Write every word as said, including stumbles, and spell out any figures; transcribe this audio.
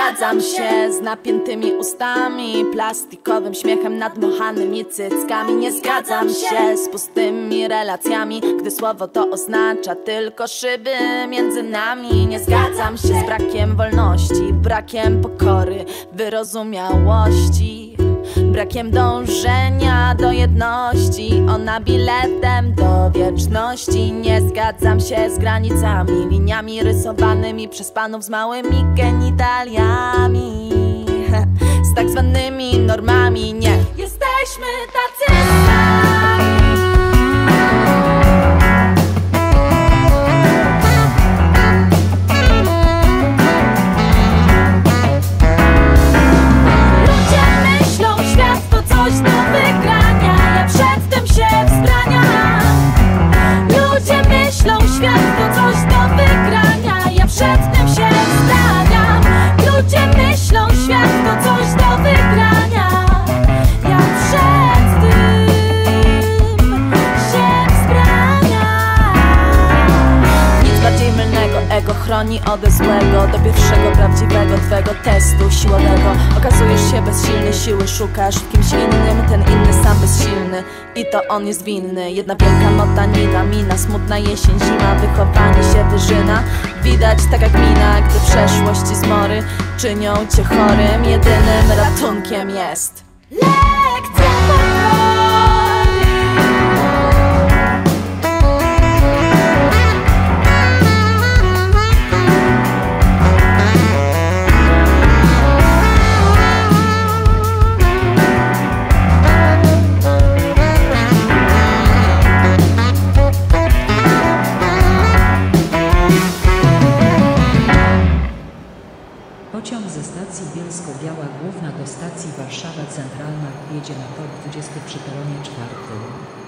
zgadzam się z napiętymi ustami, plastikowym śmiechem, nadmuchanymi cyckami. Nie zgadzam się z pustymi relacjami, gdy słowo to oznacza tylko szyby między nami. Nie zgadzam się z brakiem wolności, brakiem pokory, wyrozumiałości, brakiem dążenia do jedności. Ona biletem do wieczności. Nie zgadzam się z granicami, liniami rysowanymi przez panów z małymi genitaliami, z tak zwanymi normami. Nie jesteśmy tacy sami. Coś do wygrania, ja przed tym się wzbraniam. Ludzie myślą, świat to coś do wygrania, ja przed tym się wzbraniam. Ludzie myślą, świat to coś do wygrania, ja przed tym się wzbraniam. Nic bardziej mylnego, ego chroni ode złego, do pierwszego prawdziwego twego testu siłowego. Okazujesz się bezsilny, siły szukasz w kimś innym, ten inny sam bezsilny i to on jest winny. Jedna wielka motanina, mina, smutna jesień, zima, wychowanie się wyżyna. Widać tak jak mina, gdy przeszłość i zmory czynią cię chorym. Jedynym ratunkiem jest lekcja pokory. Pociąg ze stacji Bielsko-Biała Główna do stacji Warszawa Centralna jedzie na tor dwudziesty przy peronie czwartym.